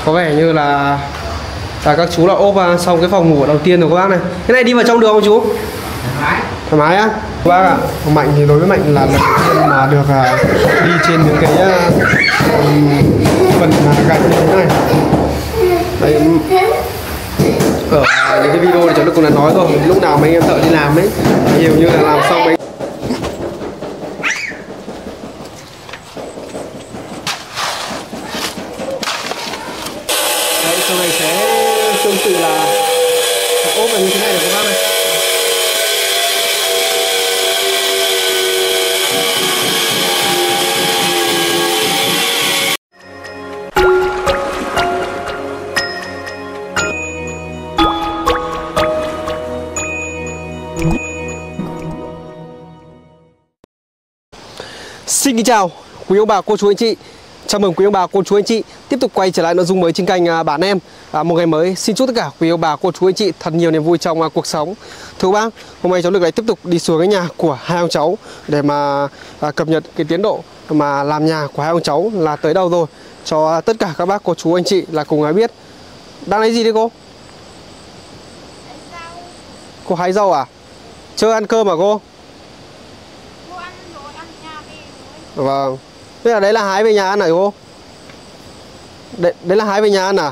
Có vẻ như là các chú là ốp xong cái phòng ngủ đầu tiên rồi các bác này. Cái này đi vào trong được không chú? Thoải mái á. Các bác ạ, Mạnh thì đối với Mạnh là lần đầu tiên mà được đi trên những cái phần gạch như thế này. Đấy, ở những cái video thì cháu cũng đã nói rồi, lúc nào mấy anh em thợ đi làm ấy, nhiều như là làm xong mấy đấy, sau này sẽ tương tự là ốp vào như thế này được các bác này. Xin kính chào quý ông bà, cô chú, anh chị. Chào mừng quý ông bà, cô chú, anh chị tiếp tục quay trở lại nội dung mới trên kênh Bản Em. Một ngày mới, xin chúc tất cả quý ông bà, cô chú, anh chị thật nhiều niềm vui trong cuộc sống. Thưa bác, hôm nay cháu được lại tiếp tục đi xuống cái nhà của hai ông cháu để mà cập nhật cái tiến độ mà làm nhà của hai ông cháu là tới đâu rồi, cho tất cả các bác, cô chú, anh chị là cùng biết. Đang lấy gì đấy cô? Cô hái rau à? Chưa ăn cơm à cô? Vâng. Thế là đấy là hái về nhà ăn hả cô? Đấy là hái về nhà ăn à?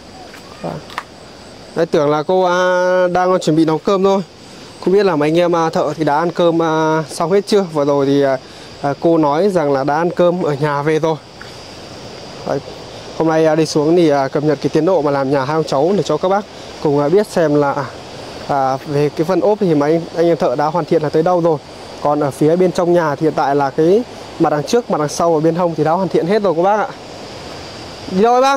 Đấy, tưởng là cô đang chuẩn bị nấu cơm thôi. Không biết là mấy anh em thợ thì đã ăn cơm xong hết chưa? Vừa rồi thì cô nói rằng là đã ăn cơm ở nhà về rồi. Đấy, hôm nay đi xuống thì cập nhật cái tiến độ mà làm nhà hai ông cháu để cho các bác cùng biết xem là về cái phần ốp thì mấy anh em thợ đã hoàn thiện là tới đâu rồi. Còn ở phía bên trong nhà thì hiện tại là cái mặt đằng trước, mặt đằng sau và bên hông thì đã hoàn thiện hết rồi các bác ạ. Đi đâu ấy bác?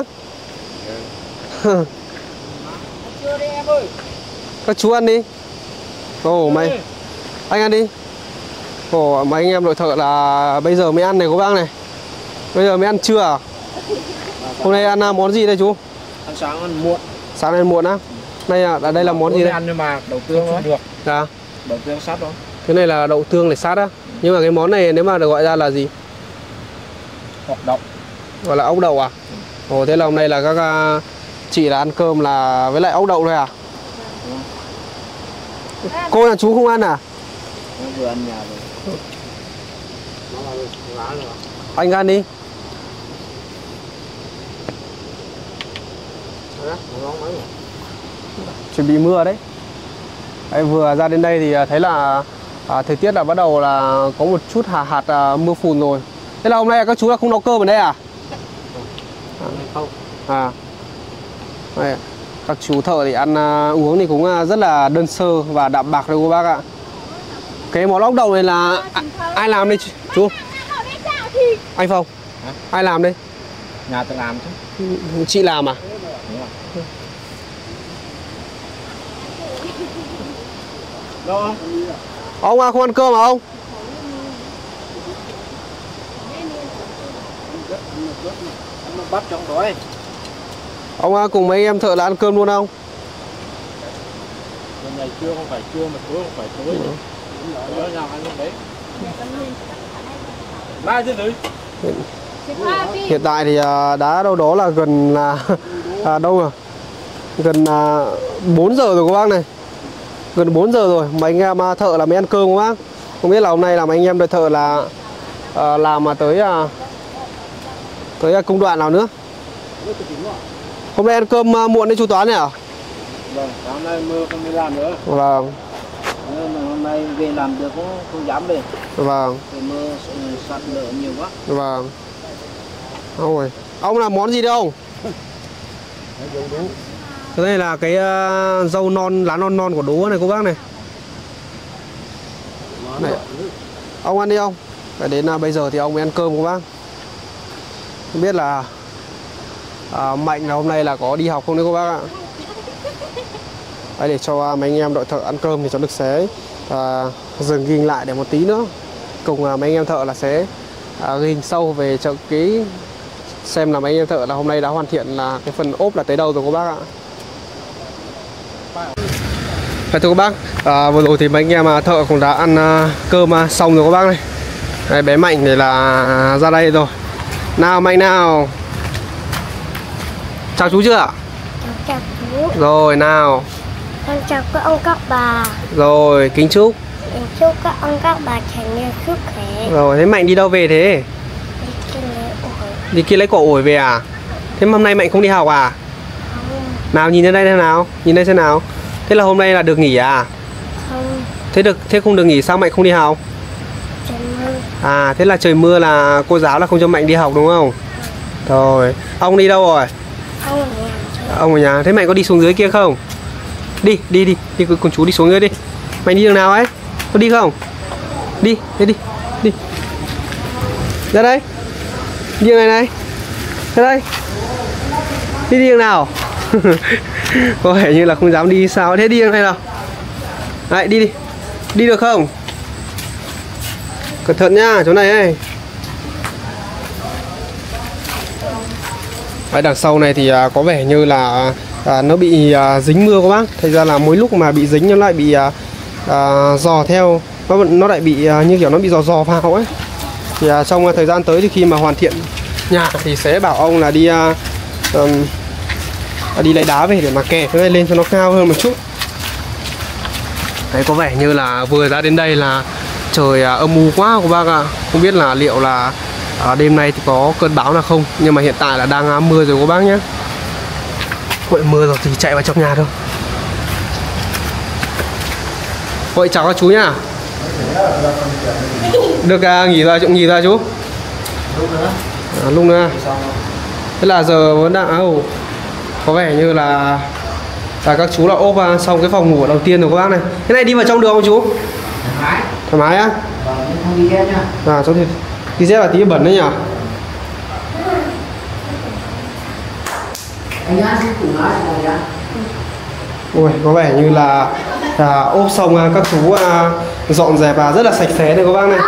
Chưa đi em ơi. Các chú ăn đi. Ồ mày, anh ăn đi. Ồ, mấy anh em đội thợ là bây giờ mới ăn này các bác này. Bây giờ mới ăn trưa à? Hôm nay ăn món gì đây chú? Ăn sáng ăn muộn. Sáng ăn muộn á? Đây ở đây là món gì đây? Ăn nhưng mà đậu tương thôi. Được. Dạ. Đậu tương sát thôi. Cái này là đậu tương để sát á. Nhưng mà cái món này nếu mà được gọi ra là gì? Hoặc đậu. Gọi là ốc đậu à? Ồ, thế là hôm nay là các chị là ăn cơm là với lại ốc đậu thôi à? Cô là chú không ăn à? Nó vừa ăn nhà rồi. Anh ăn đi. Chuẩn bị mưa đấy. Đấy, vừa ra đến đây thì thấy là thời tiết là bắt đầu là có một chút hạt mưa phùn rồi. Thế là hôm nay các chú là không nấu cơm ở đây à? Không. À. Đây, các chú thợ thì ăn uống thì cũng rất là đơn sơ và đạm bạc đấy cô bác ạ. Cái món ốc đậu này là ai làm đây chú? Anh Phong. Hả? Ai làm đây? Nhà tự làm chứ. Chị làm à? Đâu? Ông không ăn cơm hả ông? Bắt trong đói. Ông cùng mấy em thợ là ăn cơm luôn không? Ngày trưa không phải trưa mà tối không phải tối. Ở nhà ăn đấy. Mai thế đấy. Hiện tại thì đã đâu đó là gần đâu rồi? Gần 4 giờ rồi các bác này. Gần 4 giờ rồi, mấy anh em thợ là mới ăn cơm các bác. Không biết là hôm nay là mấy anh em đội thợ là làm mà tới công đoạn nào nữa. Hôm nay ăn cơm muộn đấy chú Toán nhỉ? Vâng, sáng nay mưa không đi làm nữa. Vâng. Nên mà hôm nay về làm được cũng không dám về. Vâng. Vì mưa sạt lở nhiều quá. Vâng. Ôi, ông làm món gì đấy ông? Cái này là cái rau non, lá non non của đố này cô bác này. Này. Ông ăn đi ông. Phải đến bây giờ thì ông mới ăn cơm cô bác. Không biết là Mạnh là hôm nay là có đi học không đấy cô bác ạ. Đấy, để cho mấy anh em đội thợ ăn cơm thì cháu được sẽ dừng ghi lại để một tí nữa cùng mấy anh em thợ là sẽ ghi sâu về cho cái xem là mấy anh em thợ là hôm nay đã hoàn thiện là cái phần ốp là tới đâu rồi cô bác ạ. Thưa các bác, vừa rồi thì mấy anh em thợ cũng đã ăn cơm xong rồi các bác này. Đây, bé Mạnh thì là ra đây rồi. Nào Mạnh nào. Chào chú chưa? Chào chú. Rồi nào. Con chào các ông các bà. Rồi kính chúc. Chúc các ông các bà tràn nhiều sức khỏe. Rồi thế Mạnh đi đâu về thế? Đi kia lấy quả ổi về à? Thế hôm nay Mạnh không đi học à? Không. Nào nhìn lên đây xem nào. Nhìn đây xem nào. Thế là hôm nay là được nghỉ à? Không. Thế không được nghỉ sao Mạnh không đi học? Trời mưa. À thế là trời mưa là cô giáo là không cho Mạnh đi học đúng không? Rồi. Ông đi đâu rồi? Ông ở nhà. Ông ở nhà. Thế Mạnh có đi xuống dưới kia không? Đi cùng chú đi xuống dưới đi. Mạnh đi đường nào ấy? Có đi không? Đi, thế đi. Đi. Ra đây. Đi đường này này. Ra đây. Đi đường nào? Có vẻ như là không dám đi sao. Thế đi đường này nào. Đấy, đi đi. Đi được không? Cẩn thận nhá, chỗ này ấy. Đấy, đằng sau này thì có vẻ như là nó bị dính mưa các bác. Thành ra là mỗi lúc mà bị dính nó lại bị dò theo. Nó lại bị như kiểu nó bị dò vào ấy. Thì trong thời gian tới thì khi mà hoàn thiện nhà thì sẽ bảo ông là đi đi lấy đá về để mà kè cái này lên cho nó cao hơn một chút. Đấy, có vẻ như là vừa ra đến đây là trời âm u quá các bác ạ. Không biết là liệu là đêm nay thì có cơn bão nào không. Nhưng mà hiện tại là đang mưa rồi các bác nhé. Vậy mưa rồi thì chạy vào trong nhà thôi. Vậy chào các chú nhá. Được nghỉ ra chú. Lúc nữa. Thế là giờ vẫn đang có vẻ như là các chú là ốp xong cái phòng ngủ đầu tiên rồi các bác này. Cái này đi vào trong được không chú? Thoải mái á? Không đi ghét nhá. Cháu thì đi dép là tí bẩn đấy nhỉ? Anh ăn cái củ lá này nhá. Ui, có vẻ như là ốp xong các chú dọn dẹp rất là sạch sẽ này các bác này.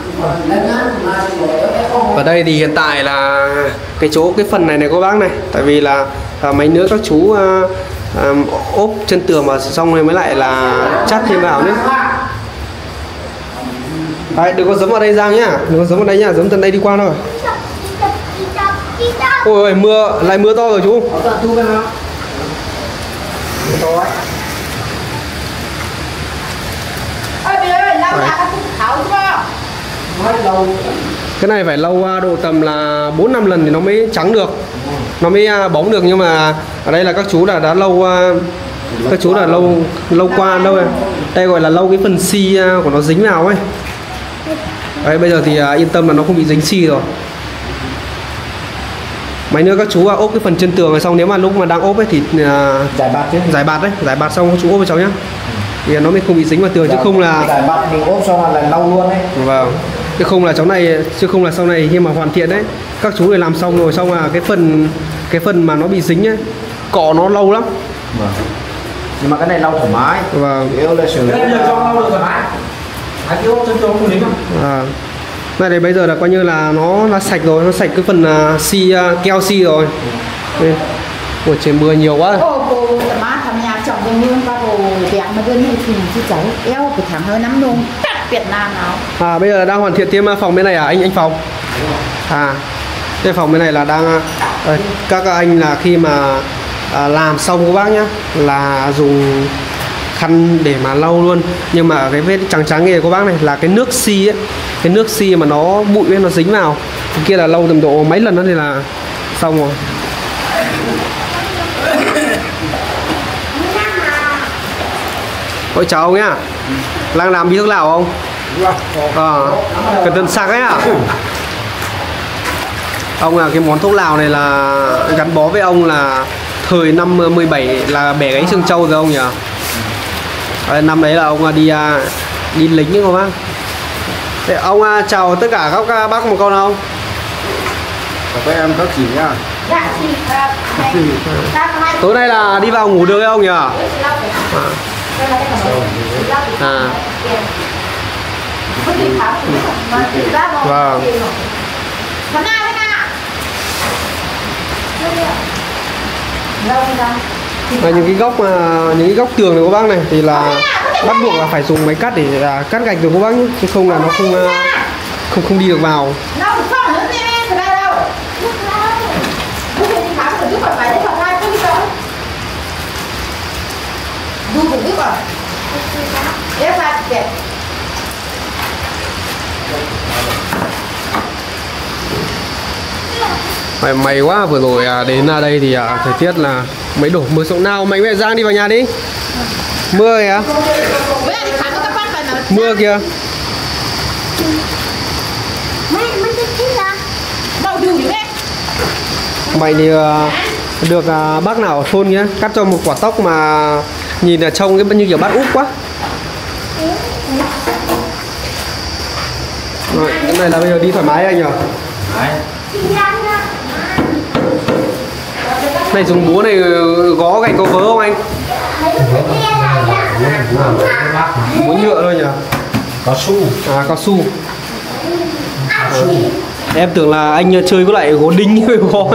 Ở đây thì hiện tại là cái phần này các bác này. Tại vì là mấy nữa các chú ốp chân tường vào xong rồi mới lại là chắt thêm vào nữa. Đấy, đừng có giấm vào đây Giang nhá. Đừng có giấm vào đây nhá, giấm tận đây đi qua thôi. Ôi lại mưa to rồi chú. Cái này phải lau độ tầm là 4-5 lần thì nó mới trắng được. Nó mới bóng được, nhưng mà ở đây là các chú đã lau lau qua đâu rồi. Đây gọi là lau cái phần xi của nó dính vào ấy. Đấy, bây giờ thì yên tâm là nó không bị dính xi rồi. Mấy nữa các chú ốp cái phần chân tường này xong, nếu mà lúc mà đang ốp ấy thì giải bạt xong các chú ốp với cháu nhá. Thì nó mới không bị dính vào tường, chứ không là giải bạt mình ốp xong là lau luôn đấy. Vâng. Chứ không là sau này khi mà hoàn thiện đấy, các chú để làm xong rồi xong là cái phần mà nó bị dính ấy, cọ nó lâu lắm. Vâng. Nhưng mà cái này lau thoải mái. Vâng. Yếu là sửa. Cái này cho lau được thoải mái. Hãy kêu chân cho không dính không? Này đấy, bây giờ là coi như là nó là sạch rồi, nó sạch cái phần keo xi rồi. Ủa trời mưa nhiều quá. Cô má thằng nhà chồng bên mương qua hồ đẹp mà gần như thì chứ cháu eo của thằng hơi nắm luôn các Việt Nam nào. Bây giờ đang hoàn thiện thêm phòng bên này à anh Phòng? Cái phòng bên này là đang các anh là khi mà làm xong các bác nhá là dùng khăn để mà lau luôn. Nhưng mà cái vết trắng trắng này các bác này là cái nước xi ấy, cái nước xi mà nó bụi ấy, nó dính vào. Cái kia là lau tầm độ mấy lần đó thì là xong rồi. Ôi chào ông nhá. Đang làm bí thuốc lào không? Cẩn thận sạc ấy à? Ông là cái món thuốc lào này là gắn bó với ông là thời năm 17 là bẻ gãy xương trâu rồi ông nhỉ? Năm đấy là ông đi lính các bác. Thế ông chào tất cả các bác một câu nào không? Chào các em các chị nhá. Tối nay là đi vào ngủ được không nhỉ? Vâng. Những cái góc tường này các bác này thì là bắt buộc là phải dùng máy cắt để cắt gạch được các bác nhé, chứ không là nó không đi được vào. đẹp. May quá, vừa rồi đến đây thì thời tiết là mấy đổ mưa sông nào. Mày mẹ Giang đi vào nhà đi. Mưa kìa. Mưa kìa. Mày thì được bác nào ở thôn nhá cắt cho một quả tóc mà nhìn là trông cái như kiểu bát úp quá. Rồi, cái này là bây giờ đi thoải mái anh nhỉ? Này dùng búa này gõ gạch có vớ không anh? Búa nhựa thôi nhỉ? Cao su. À, cao su. Em tưởng là anh chơi có lại gỗ đinh với gõ.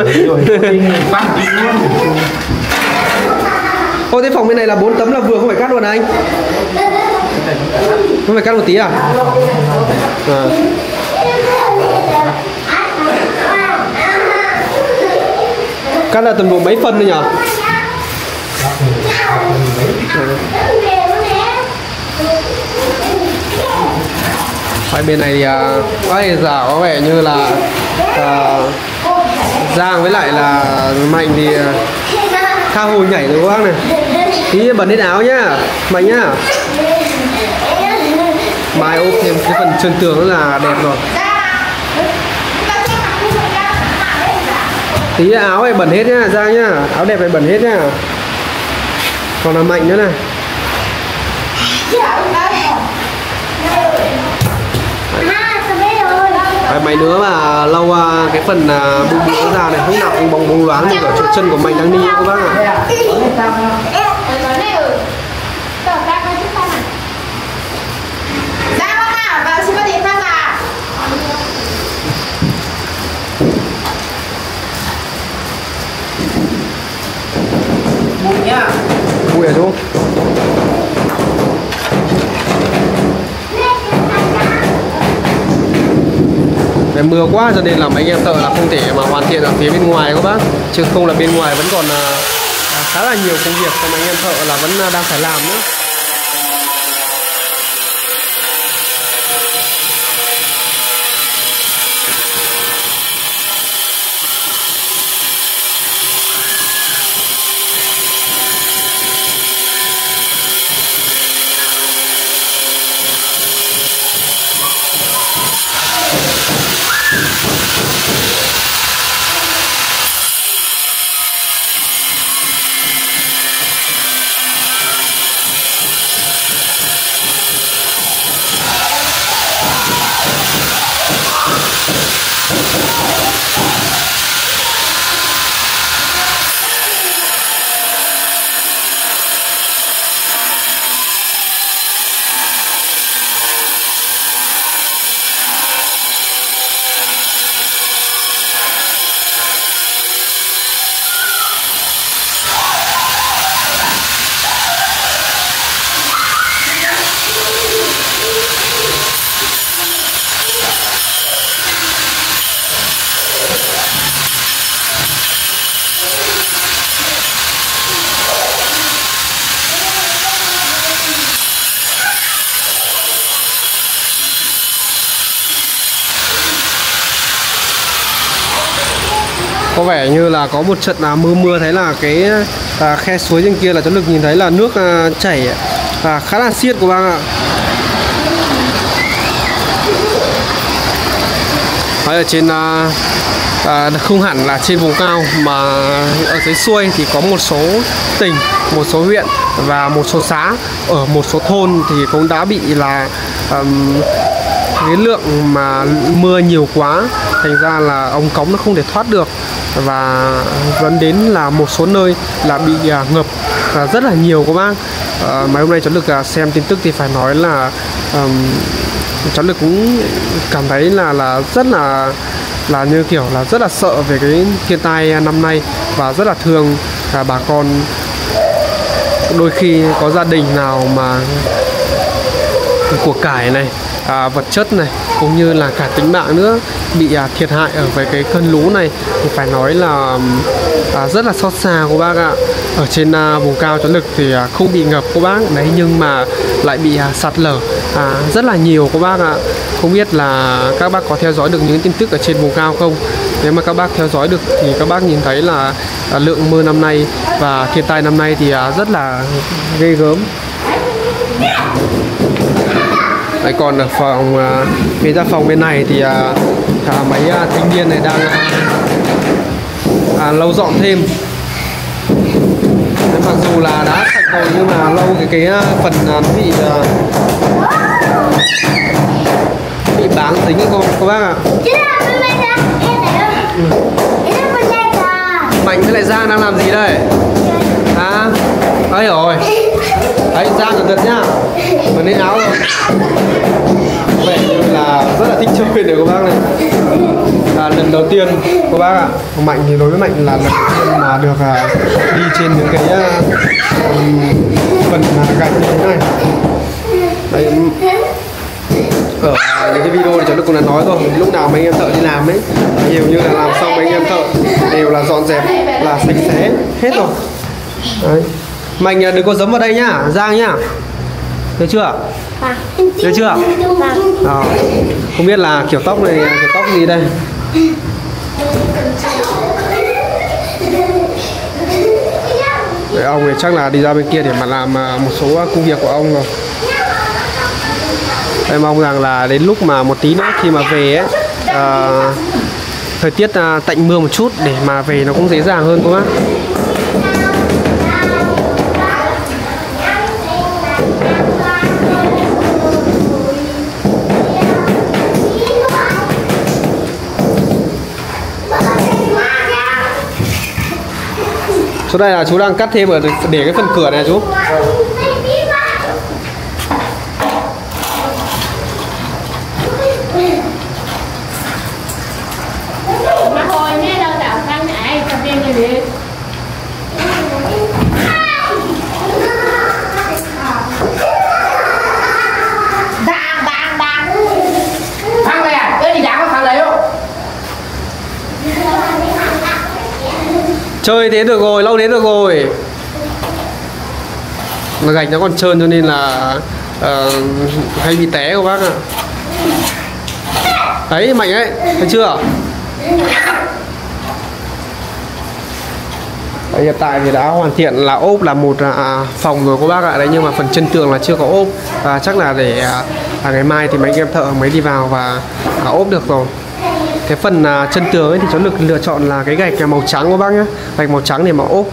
Ô, thế phòng bên này là 4 tấm là vừa không phải cắt luôn anh? Không phải cắt một tí à? Cắt là tầm độ mấy phân thôi nhỉ? Hai bên này thì giả có vẻ như là Giang với lại là Mạnh thì tha hồ nhảy rồi các bác này. Tí bẩn hết áo nhá, Mạnh nhá. Mai ốp thêm cái phần chân tường rất là đẹp rồi. Tí áo này bẩn hết nhá, Giang nhá. Áo đẹp này bẩn hết nhá. Còn là Mạnh nữa này. Mày nữa mà lâu cái phần bụng bụng ra này lúc nào cũng bóng bóng loáng như ở chỗ chân của Mạnh đang đi các bác ạ. Bụi nhá. Bụi ở chỗ. Mưa quá cho nên là mấy anh em thợ là không thể mà hoàn thiện ở phía bên ngoài các bác, chứ không là bên ngoài vẫn còn khá là nhiều công việc cho mấy anh em thợ là vẫn đang phải làm nữa. Có vẻ như là có một trận mưa thấy là cái khe suối trên kia là cháu được nhìn thấy là nước chảy khá là xiết của bác ạ. Ở trên không hẳn là trên vùng cao mà ở dưới xuôi thì có một số tỉnh, một số huyện và một số xã ở một số thôn thì cũng đã bị là cái lượng mà mưa nhiều quá, thành ra là ống cống nó không thể thoát được và dẫn đến là một số nơi là bị ngập rất là nhiều các bác. Mấy hôm nay cháu được xem tin tức thì phải nói là cháu được cũng cảm thấy là rất là như kiểu là rất là sợ về cái thiên tai năm nay và rất là thương bà con. Đôi khi có gia đình nào mà của cải này, vật chất này cũng như là cả tính mạng nữa bị thiệt hại ở với cái cơn lũ này thì phải nói là rất là xót xa cô bác ạ. Ở trên vùng cao Chó Lực thì không bị ngập cô bác đấy, nhưng mà lại bị sạt lở rất là nhiều cô bác ạ. Không biết là các bác có theo dõi được những tin tức ở trên vùng cao không? Nếu mà các bác theo dõi được thì các bác nhìn thấy là lượng mưa năm nay và thiên tai năm nay thì rất là ghê gớm. Đấy, còn ở phòng phía ra phòng bên này thì mấy thanh niên này đang lau dọn thêm. Đấy, mặc dù là đã sạch rồi nhưng mà lau cái phần nó bị bám dính các bác ạ. Mạnh với lại Giang đang làm gì đây? Ấy rồi. Đấy, Giang cẩn thận nhá. Mà nên áo rồi. Vậy như là rất là thích chơi được các bác này. Lần đầu tiên các bác ạ. Mạnh thì đối với Mạnh là lần đầu tiên mà được đi trên những cái phần gạch như thế này. Đấy, ở những cái video này cháu Đức cũng đã nói rồi, lúc nào mấy anh em thợ đi làm ấy, nhiều như là làm xong mấy anh em thợ đều là dọn dẹp là sạch sẽ hết rồi. Đấy. Mạnh đừng có giấm vào đây nhá, Giang nhá. Được chưa? Được chưa? Không biết là kiểu tóc này, kiểu tóc gì đây? Đấy, ông này chắc là đi ra bên kia để mà làm một số công việc của ông rồi. Em mong rằng là đến lúc mà một tí nữa khi mà về ấy, thời tiết tạnh mưa một chút để mà về nó cũng dễ dàng hơn các bác. Chỗ đây là chú đang cắt thêm ở để cái phần cửa này chú. Chơi thế được rồi, lâu thế được rồi. Mà gạch nó còn trơn cho nên là hay bị té các bác ạ. Đấy, Mạnh ấy, thấy chưa? Đấy, hiện tại thì đã hoàn thiện là ốp là một phòng rồi các bác ạ. Đấy, nhưng mà phần chân tường là chưa có ốp. Chắc là để ngày mai thì mấy anh em thợ mới đi vào và ốp được rồi. Cái phần chân tường ấy thì cháu Lực lựa chọn là cái gạch màu trắng các bác nhé. Gạch màu trắng để mà ốp.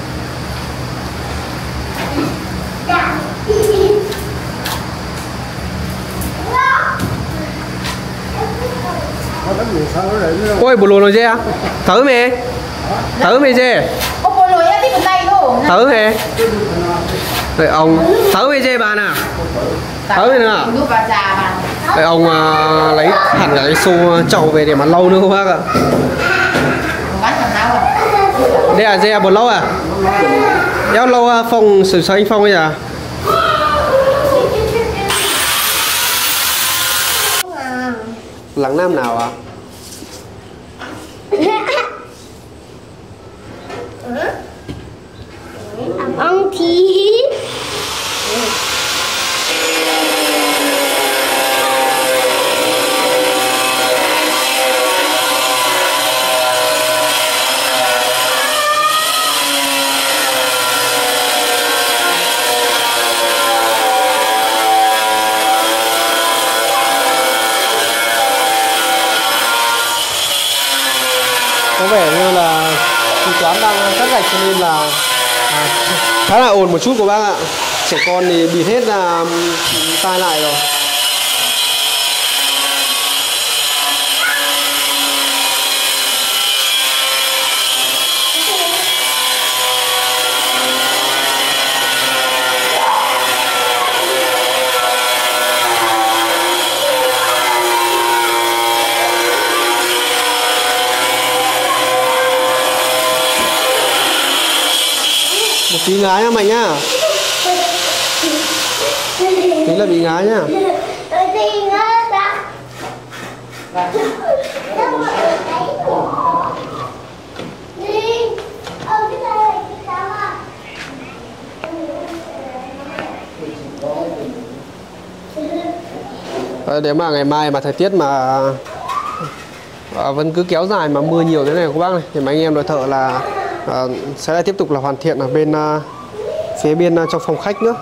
Ôi, bộ lùn rồi chứ á? Thử mẹ. Thử mẹ chứ. Thử mẹ. Đây ông thử mẹ chứ bà nè. Thử mẹ nữa. Đây ông lấy hẳn cái xô chậu về để mà lau nữa các bác ạ. Đây là dê bột lâu à? Đéo lâu phòng sử anh Phong ấy à? Lắng Nam nào à? Ông thì có vẻ như là chị Toán đang cắt gạch cho nên là khá là ồn một chút của bác ạ. Trẻ con thì bịt hết là tai lại rồi. Một tí ngái nha Mạnh nhá. Tí là bị ngái nhá. Nếu mà ngày mai mà thời tiết mà vẫn cứ kéo dài mà mưa nhiều thế này các bác này, thì mấy anh em đội thợ là sẽ lại tiếp tục là hoàn thiện ở bên phía bên trong phòng khách nữa.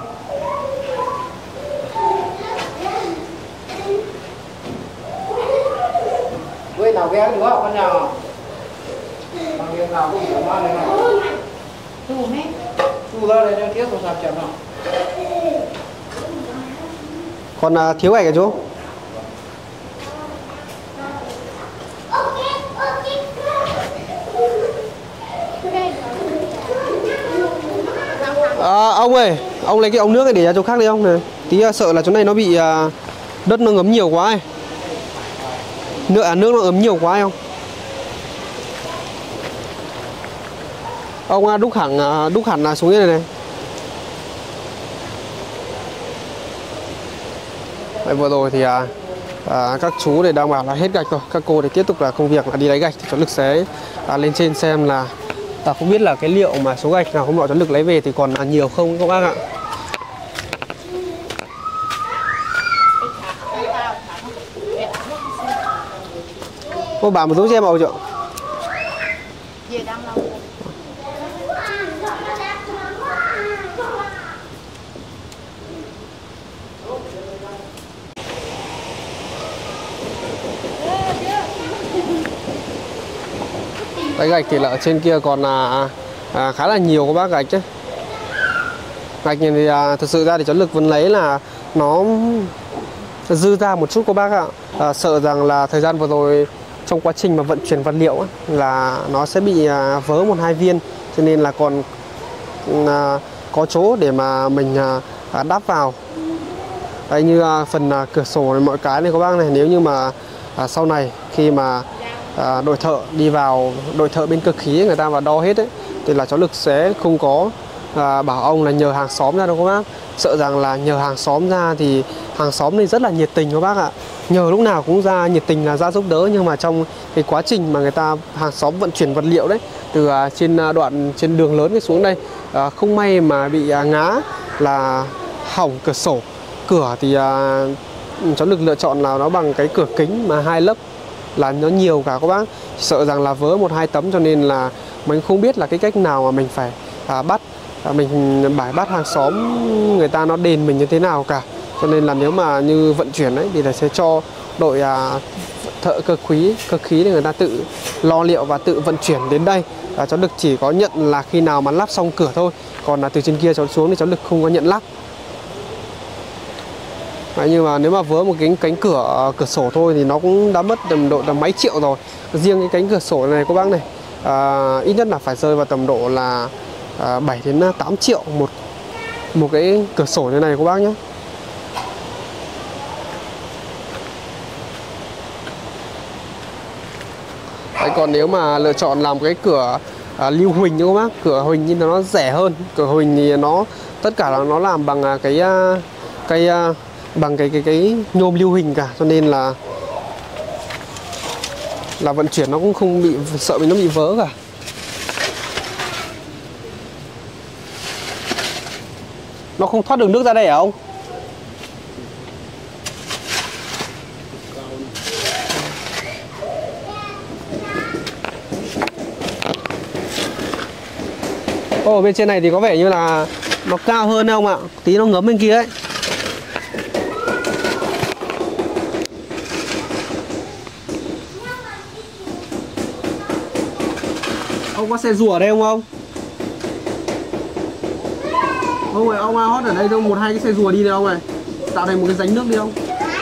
Quên nào ghé nữa con nào. Bằng việc nào cũng phải mang này này. Tu ra đây đang tiếp tục sạp chậm nào. Còn thiếu ảnh hả chú? Ông ơi, ông lấy cái ống nước này để ra chỗ khác đi ông này. Tí sợ là chỗ này nó bị đất nó ngấm nhiều quá ấy. Nước nó ngấm nhiều quá không? Ông đúc hẳn là xuống như này này. Đấy, vừa rồi thì các chú để đang bảo là hết gạch rồi, các cô để tiếp tục là công việc là đi lấy gạch thì cháu Lực sẽ lên trên xem là không biết là cái liệu mà số gạch nào hôm nọ cháu Lực lấy về thì còn nhiều không các bác ạ. Cô bảo một túi xem màu chưa? Cái gạch thì là ở trên kia còn khá là nhiều các bác gạch chứ. Gạch này thì thực sự ra thì cháu Lực vẫn lấy là nó dư ra một chút các bác ạ. Sợ rằng là thời gian vừa rồi trong quá trình mà vận chuyển vật liệu ấy, là nó sẽ bị vớ 1-2 viên, cho nên là còn có chỗ để mà mình đắp vào. Đấy, như phần cửa sổ này, mọi cái này các bác này, nếu như mà sau này khi mà đội thợ đi vào, đội thợ bên cơ khí người ta vào đo hết ấy, thì là cháu Lực sẽ không có bảo ông là nhờ hàng xóm ra đâu các bác. Sợ rằng là nhờ hàng xóm ra thì hàng xóm này rất là nhiệt tình các bác ạ, nhờ lúc nào cũng ra nhiệt tình là ra giúp đỡ, nhưng mà trong cái quá trình mà người ta hàng xóm vận chuyển vật liệu đấy từ trên đường lớn xuống đây, không may mà bị ngã là hỏng cửa sổ. Cửa thì cháu Lực lựa chọn là nó bằng cái cửa kính mà 2 lớp là nó nhiều cả các bác. Sợ rằng là vớ 1-2 tấm, cho nên là mình không biết là cái cách nào mà mình phải bắt mình phải bắt hàng xóm người ta nó đền mình như thế nào cả. Cho nên là nếu mà như vận chuyển ấy thì là sẽ cho đội thợ cơ khí để người ta tự lo liệu và tự vận chuyển đến đây. Cháu Lực chỉ có nhận là khi nào mà lắp xong cửa thôi, còn là từ trên kia cháu xuống thì cháu Lực không có nhận lắp. Đấy, nhưng mà nếu mà vớ một cái cánh cửa sổ thôi thì nó cũng đã mất tầm độ mấy triệu rồi. Riêng cái cánh cửa sổ này các bác này, ít nhất là phải rơi vào tầm độ là 7-8 triệu một cái cửa sổ như này các bác nhé. Đấy, còn nếu mà lựa chọn làm cái cửa lưu huỳnh các bác, cửa huỳnh nhưng nó rẻ hơn. Cửa huỳnh thì nó tất cả là nó làm bằng cái nhôm lưu huỳnh cả, cho nên là vận chuyển nó cũng không bị sợ nó bị vỡ cả. Nó không thoát được nước ra đây hả ông? Ồ, bên trên này thì có vẻ như là nó cao hơn đấy ông ạ. Tí nó ngấm bên kia ấy. Ông có xe rùa ở đây không ông? Ông ơi, ông hót ở đây không? 1-2 cái xe rùa đi đây ông ơi. Tạo thành một cái rãnh nước đi không?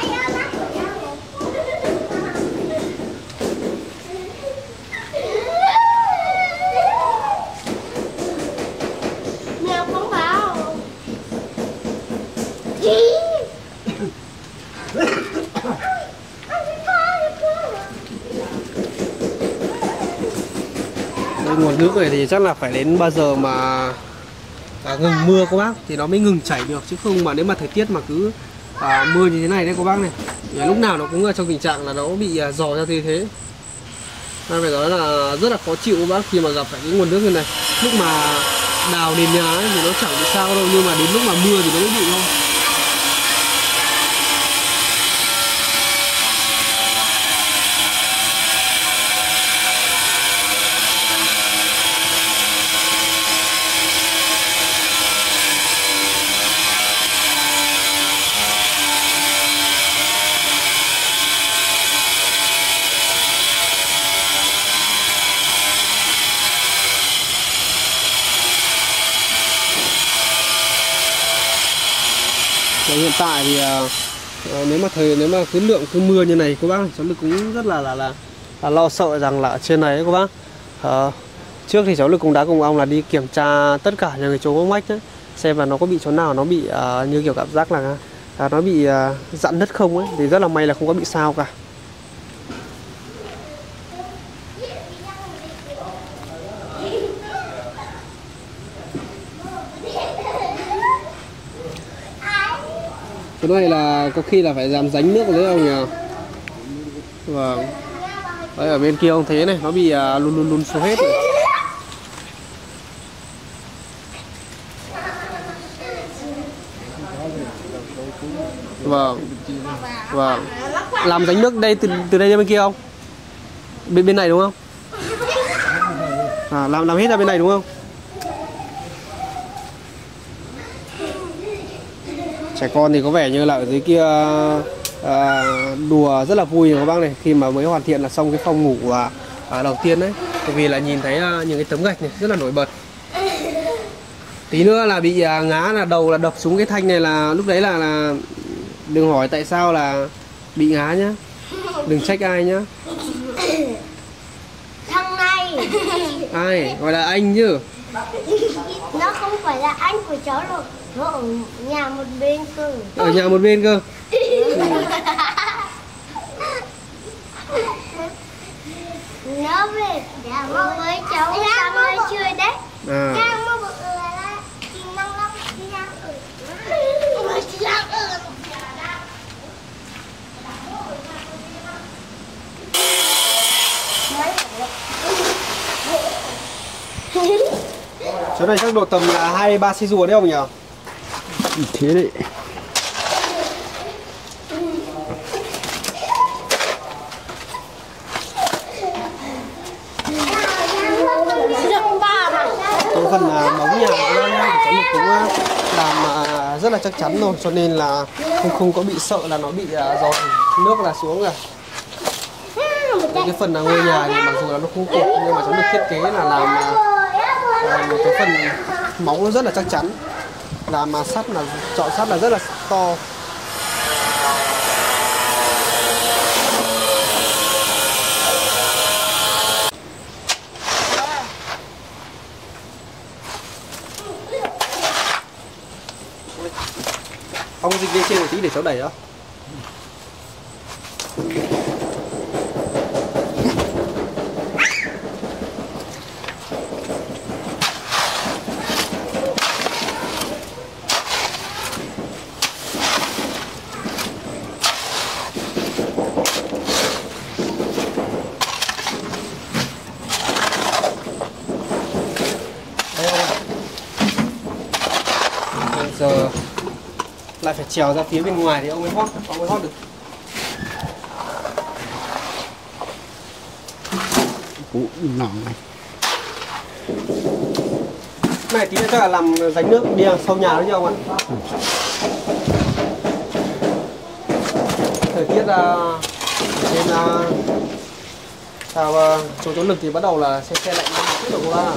Mèo không vào. Đây, nguồn nước này thì chắc là phải đến bao giờ mà ngừng mưa các bác thì nó mới ngừng chảy được, chứ không mà nếu mà thời tiết mà cứ mưa như thế này đấy cô bác này. Lúc nào nó cũng trong tình trạng là nó bị rò ra như thế. Phải nói là rất là khó chịu các bác khi mà gặp phải cái nguồn nước như này. Lúc mà đào nền nhà ấy thì nó chẳng bị sao đâu, nhưng mà đến lúc mà mưa thì nó mới bị thôi. Hiện tại thì nếu mà cứ lượng cứ mưa như này cô bác, cháu Lực cũng rất là lo sợ rằng là ở trên này ấy, cô bác. Trước thì cháu Lực cũng đã cùng ông là đi kiểm tra tất cả những cái chỗ ngóc ngách ấy, xem là nó có bị chỗ nào nó bị như kiểu cảm giác là nó bị dặn đất không ấy, thì rất là may là không có bị sao cả. Cái này là có khi là phải làm ránh nước đấy không nhỉ? Vâng. Đấy, ở bên kia ông thế này, nó bị lún xuống hết rồi. Vâng. Vâng. Làm ránh nước đây từ đây ra bên kia không? Bên này đúng không? Làm hết ra bên này đúng không? Trẻ con thì có vẻ như là ở dưới kia đùa rất là vui các bác này, khi mà mới hoàn thiện là xong cái phòng ngủ đầu tiên đấy. Bởi vì là nhìn thấy những cái tấm gạch này rất là nổi bật. Tí nữa là bị ngã là đầu là đập xuống cái thanh này, là lúc đấy là đừng hỏi tại sao là bị ngã nhá. Đừng trách ai nhá. Thằng này. Ai? Gọi là anh chứ. Nó không phải là anh của cháu đâu. Nó ở nhà một bên cơ. Ở nhà một bên cơ. Nó về mà với cháu sang đây chơi đấy. Trang mà bự là chị năng lắm, chị đang ở. Chị đang ở. Chỗ này chắc độ tầm là 2-3 xí rùa đấy không nhỉ? Thế đấy. Cái phần móng nhà của em thì cháu Lực cũng làm rất là chắc chắn rồi, cho nên là không có bị sợ là nó bị dò nước là xuống rồi. Cái phần ngôi nhà thì mặc dù là nó không cột, nhưng mà cháu Lực thiết kế là làm một cái phần móng nó rất là chắc chắn, làm sắt là chọn sắt là rất là to. Ông dịch lên trên một tí để cháu đẩy đó. Giờ lại phải trèo ra phía bên ngoài thì ông mới hót được. Nòng này. Này tí nữa chắc là làm ránh nước đi sau nhà đấy chứ ông ạ. Thời tiết trên chỗ Lực thì bắt đầu là xe lạnh chút rồi qua.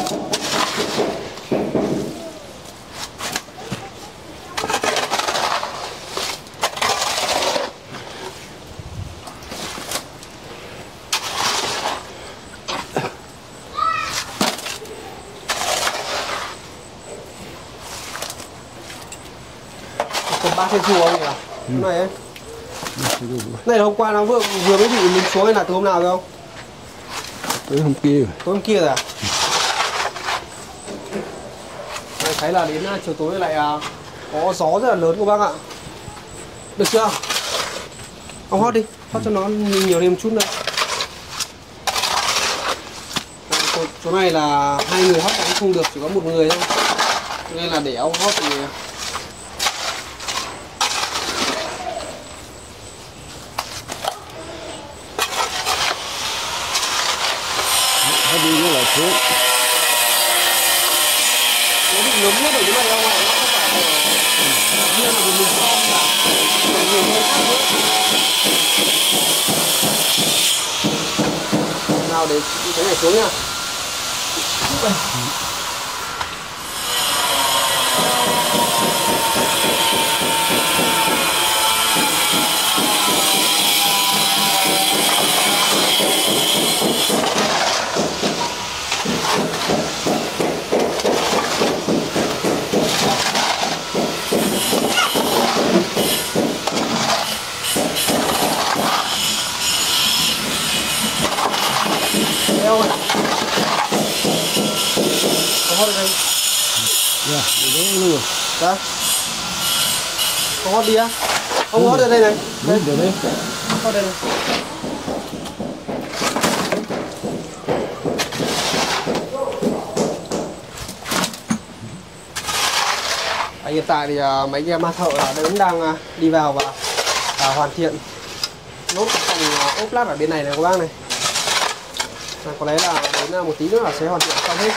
Ba trên chùa không nhỉ? Này ấy. Này là hôm qua nó vừa mới bị mình xuống hay là từ hôm nào rồi không? Tối hôm kia. Tối hôm kia rồi à? Thấy là đến chiều tối lại có gió rất là lớn của bác ạ. Được chưa? Ông hót đi, hót cho nó nhiều thêm một chút nữa. Chỗ này là 2 người hót cũng không được, chỉ có 1 người thôi. Nên là để ông hót thì nó đi nó là xuống. nó bị ngấm hết ở chỗ này đâu mà nó không phải là như là mình xong cả nhiều nơi khác nữa. Nào để cái này xuống nha. Eo ơi. Có hót ở đây. Dạ, để luôn. Đó. Có hót đi á. Ông hót ở đây này. Đây, để đây. Hót đây này. Hiện tại thì mấy anh em thợ vẫn đang đi vào và hoàn thiện nốt phần ốp lát ở bên này các bác này. Có lẽ là đến một tí nữa là sẽ hoàn thiện xong hết.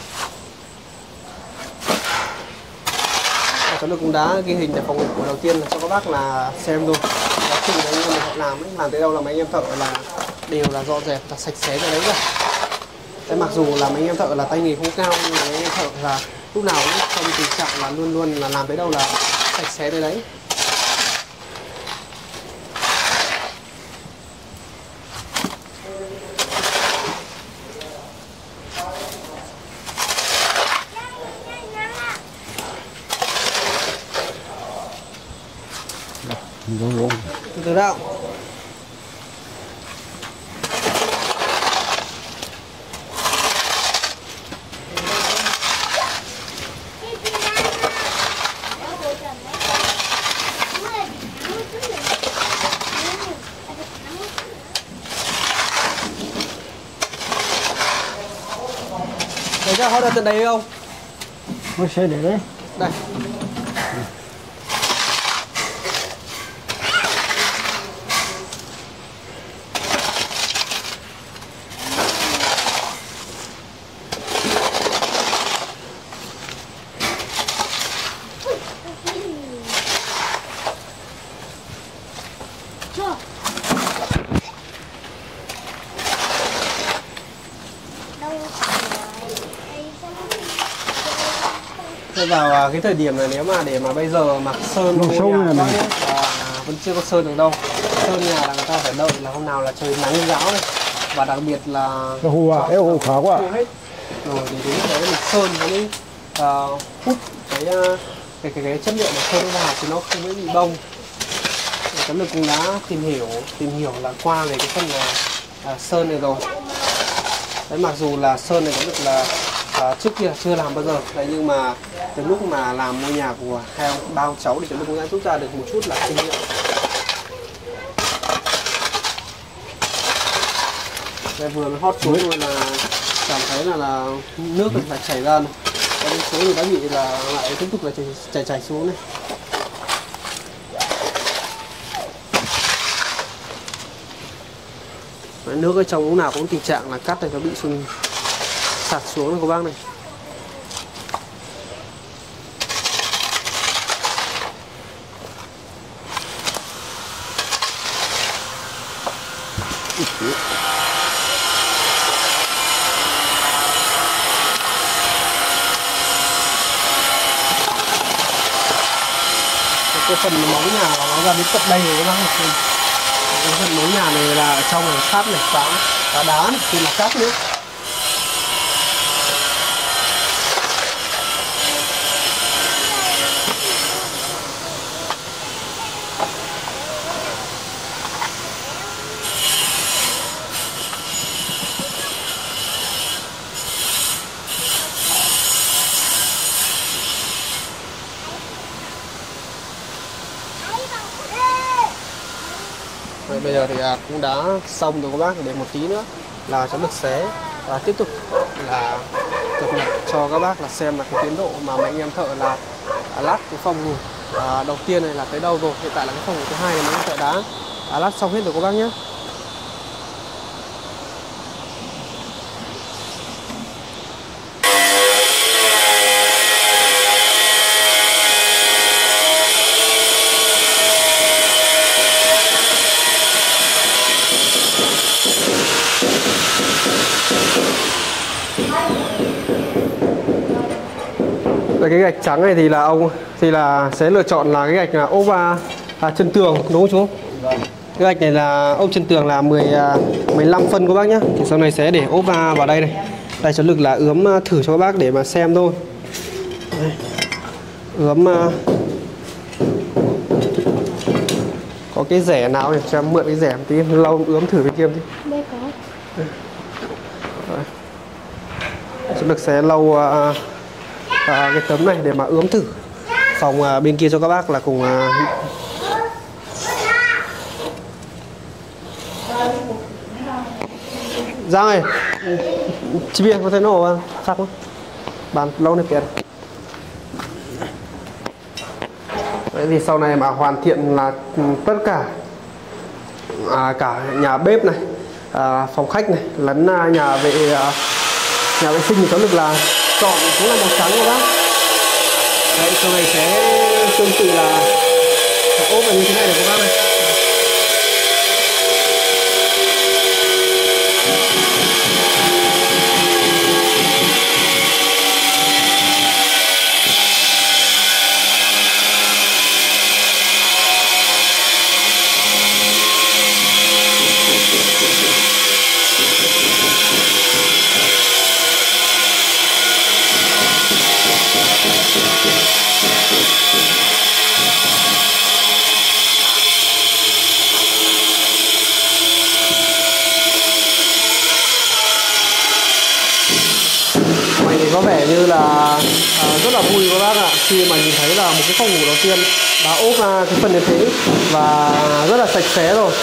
Cháu được cũng đã ghi hình tại phòng ngủ của đầu tiên cho các bác là xem thôi. Quá trình anh em họ làm tới đâu là mấy anh em thợ là đều là dọn dẹp là sạch sẽ ở đấy rồi. Thế mặc dù là mấy anh em thợ là tay nghề không cao nhưng mà mấy anh em thợ là lúc nào cũng trong tình trạng là luôn luôn là làm tới đâu là sạch sẽ tới đấy. Rồi. Từ từ đâu. Đấy ra hót ở tận đấy không? Nó sẽ để đấy. Đây. Vào cái thời điểm này nếu mà để mà bây giờ mặc sơn ngôi nhà này vẫn chưa có sơn được đâu. Sơn nhà là người ta phải đợi là hôm nào là trời nắng ráo này và đặc biệt là hồ khá quá hết rồi để đến đấy mình sơn nó mới hút cái chất liệu của sơn vào thì nó không mới bị bông. Cháu Lực cũng đã tìm hiểu là qua về cái phần sơn này rồi. Đấy, mặc dù là sơn này có được là trước kia chưa làm bao giờ đấy, nhưng mà từ lúc mà làm ngôi nhà của hai ông ba ông cháu thì chúng tôi cũng đã rút ra được một chút là kinh nghiệm. Đây, vừa mới hót xuống rồi là cảm thấy là nước phải chảy ra này. Cái số thì đã bị là lại tiếp tục là chảy xuống này. Đấy, nước ở trong lúc nào cũng tình trạng là cắt này nó bị sạt xuống này các bác này. Cái phần móng nhà là nó ra đến tận đây rồi các bác này. Cái phần móng nhà này là ở trong là sắt này, đá này, thì là cát nữa. bây giờ thì cũng đã xong rồi các bác, để một tí nữa là cháu được xé và tiếp tục là cập nhật cho các bác là xem là cái tiến độ mà mấy anh em thợ là lát cái phòng ngủ đầu tiên này là tới đâu rồi. Hiện tại là cái phòng ngủ thứ hai này mấy anh thợ đã lát xong hết rồi các bác nhé. Cái gạch trắng này thì là ông sẽ lựa chọn là cái gạch là ốp chân tường, đúng không chú? Vâng. Cái gạch này là ốp chân tường là 15 phân các bác nhé. Thì sau này sẽ để ốp vào đây này. Đây cháu lực là ướm thử cho các bác để mà xem thôi. Đây. Ướm có cái rẻ nào để cho em mượn cái rẻ một tí, lâu ướm thử bên kia đi. Đây có. Cháu lực sẽ lâu cái tấm này để mà ướm thử phòng bên kia cho các bác là cùng Giang ơi, chị biết có thể nổ sắc không? Bàn lâu này kìa. Đấy thì sau này mà hoàn thiện là tất cả cả nhà bếp này, phòng khách này, lẫn nhà vệ sinh thì có được là chọn cũng là màu trắng các bác. Đấy, sau này sẽ tương tự là ốp vào như thế này để các bác này. Có vẻ như là rất là vui các bác ạ, khi mà nhìn thấy là một cái phòng ngủ đầu tiên đã ốp cái phần như thế và rất là sạch sẽ rồi.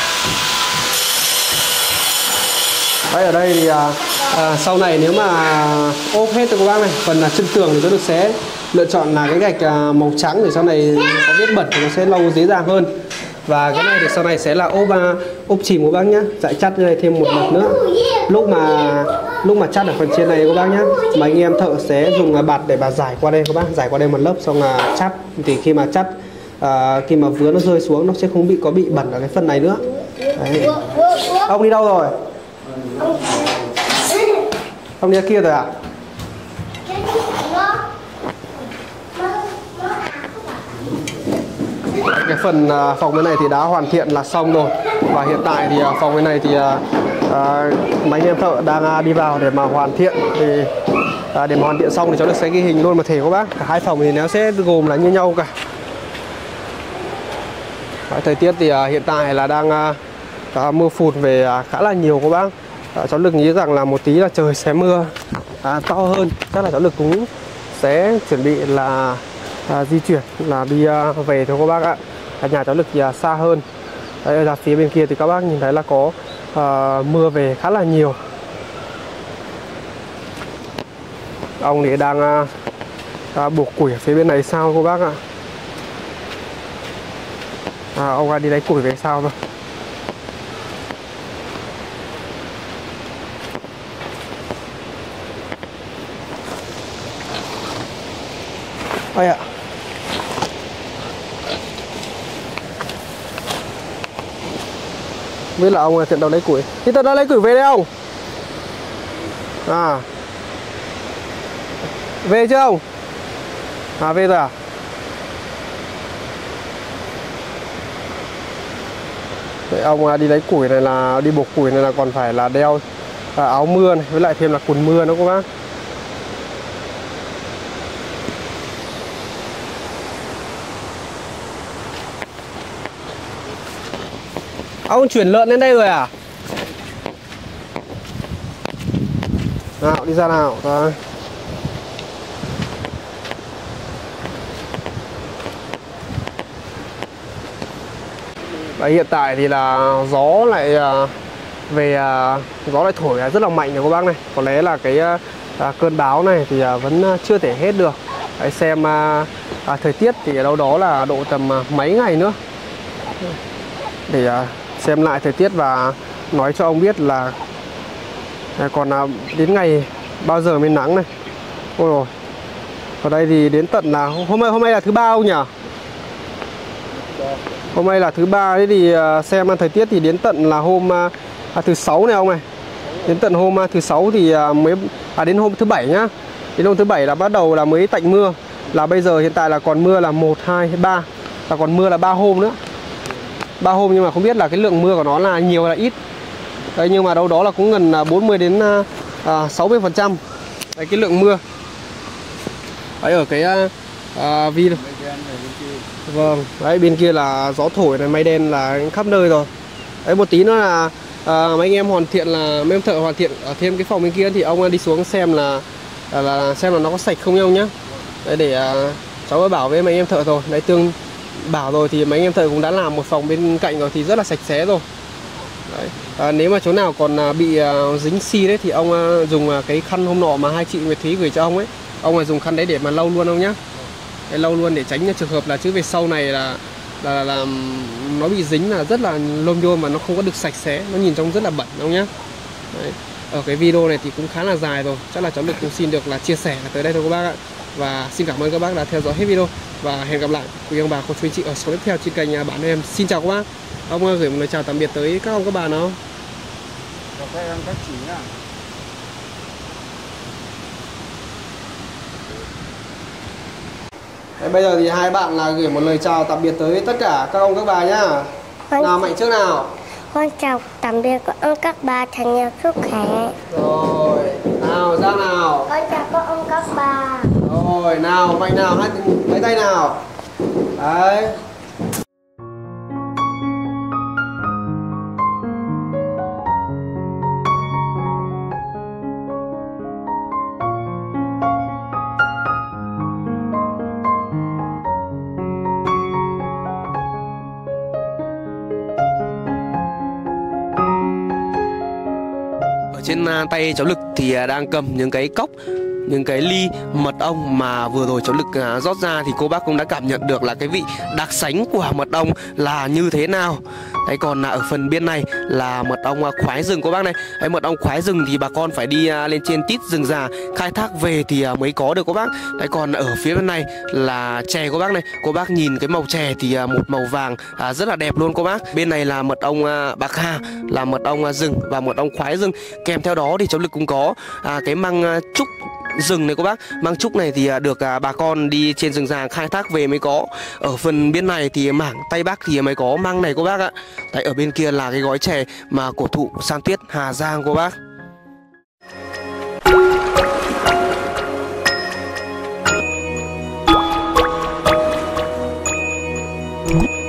Đấy, ở đây thì sau này nếu mà ốp hết cho các bác này, phần chân tường thì tôi được sẽ lựa chọn là cái gạch màu trắng để sau này có vết bẩn thì nó sẽ lâu dễ dàng hơn. Và cái này thì sau này sẽ là ốp chìm các bác nhé, dạy chắt như này thêm một lần nữa. Lúc mà chắt ở phần trên này các bác nhé, mà anh em thợ sẽ dùng bạt để bà giải qua đây các bác, giải qua đây một lớp xong là chắt. Thì khi mà chắt khi mà vứa nó rơi xuống nó sẽ không có bị bẩn ở cái phần này nữa. Đấy. Ông đi đâu rồi? Ông đi ra kia rồi à? Cái phần phòng bên này thì đã hoàn thiện là xong rồi. Và hiện tại thì phòng bên này thì mấy anh em thợ đang đi vào để mà hoàn thiện. Thì để mà hoàn thiện xong thì cháu được sẽ ghi hình luôn mà thể các bác. Cả hai phòng thì nó sẽ gồm là như nhau cả. Thời tiết thì hiện tại là đang mưa phùn về khá là nhiều các bác. Cháu Lực nghĩ rằng là một tí là trời sẽ mưa to hơn. Chắc là cháu Lực cũng sẽ chuẩn bị là di chuyển là đi về thôi các bác ạ. Nhà cháu Lực thì xa hơn. Đấy, ra phía bên kia thì các bác nhìn thấy là có mưa về khá là nhiều. Ông thì đang buộc củi ở phía bên này sao các bác ạ. Ông đi lấy củi về sao thôi. Ôi ạ. Biết là ông tiện đâu lấy củi. Thì tao đã lấy củi về đây không? Về chưa ông? Về rồi à? Vậy ông đi lấy củi này là đi buộc củi này là còn phải là đeo áo mưa này với lại thêm là quần mưa nữa các bác. Ông chuyển lợn lên đây rồi à? Nào đi ra nào. Rồi. Và hiện tại thì là gió lại gió lại thổi rất là mạnh này các bác này. Có lẽ là cái cơn bão này thì vẫn chưa thể hết được. Đấy, xem thời tiết thì đâu đó là độ tầm mấy ngày nữa để xem lại thời tiết và nói cho ông biết là còn đến ngày bao giờ mới nắng này. Ôi rồi, ở đây thì đến tận là hôm nay là thứ ba không nhỉ? Hôm nay là thứ ba đấy, thì xem thời tiết thì đến tận là hôm thứ sáu này ông này. Đến tận hôm thứ sáu thì mới đến hôm thứ bảy nhá. Đến hôm thứ bảy là bắt đầu là mới tạnh mưa. Là bây giờ hiện tại là còn mưa là 1, 2, 3. Là còn mưa là 3 hôm nữa. 3 hôm nhưng mà không biết là cái lượng mưa của nó là nhiều hay là ít. Đấy, nhưng mà đâu đó là cũng gần 40 đến 60% đấy, cái lượng mưa. Đấy, ở cái video. Vâng, đấy bên kia là gió thổi này, mây đen là khắp nơi rồi. Đấy, một tí nữa là mấy anh em hoàn thiện là mấy em thợ hoàn thiện ở thêm cái phòng bên kia thì ông đi xuống xem là xem là nó có sạch không nhá ông nhá. Đấy, để cháu đã bảo với mấy anh em thợ rồi. Đấy, Tương bảo rồi thì mấy anh em thợ cũng đã làm một phòng bên cạnh rồi thì rất là sạch sẽ rồi. Đấy. Nếu mà chỗ nào còn bị dính xi đấy thì ông dùng cái khăn hôm nọ mà hai chị Nguyệt Thúy gửi cho ông ấy, ông dùng khăn đấy để mà lau luôn ông nhá. Đấy, lau luôn để tránh trường hợp là chứ về sau này là nó bị dính là rất là lôm nhôm mà nó không có được sạch sẽ, nó nhìn trông rất là bẩn ông nhá. Đấy. Ở cái video này thì cũng khá là dài rồi, chắc là cháu Lực cũng xin được là chia sẻ tới đây thôi các bác ạ. Và xin cảm ơn các bác đã theo dõi hết video và hẹn gặp lại quý ông bà cô chú anh chị ở số tiếp theo trên kênh Bạn Em. Xin chào các bác. Ông gửi một lời chào tạm biệt tới các ông các bà nào. Các em các chị nhá. Đấy, bây giờ thì hai bạn là gửi một lời chào tạm biệt tới tất cả các ông các bà nhá. Nào Mạnh trước nào. Con chào tạm biệt các ông các bà, thành nhiều sức khỏe. Rồi, nào Giang nào. Con chào các ông các bà. Rồi, nào Mạnh nào, hai tay nào. Đấy. Trên tay cháu Lực thì đang cầm những cái cốc, những cái ly mật ong mà vừa rồi cháu Lực rót ra thì cô bác cũng đã cảm nhận được là cái vị đặc sánh của mật ong là như thế nào. Đấy, còn ở phần bên này là mật ong khoái rừng cô bác này. Đấy, mật ong khoái rừng thì bà con phải đi lên trên tít rừng già khai thác về thì mới có được cô bác. Đấy, còn ở phía bên này là chè cô bác này. Cô bác nhìn cái màu chè thì một màu vàng rất là đẹp luôn cô bác. Bên này là mật ong bạc hà, là mật ong rừng và mật ong khoái rừng. Kèm theo đó thì cháu Lực cũng có cái măng trúc rừng này cô bác. Măng trúc này thì được bà con đi trên rừng già khai thác về mới có. Ở phần bên này thì mảng Tây Bắc thì mới có măng này cô bác ạ. Đấy, ở bên kia là cái gói chè mà cổ thụ San Tuyết Hà Giang cô bác.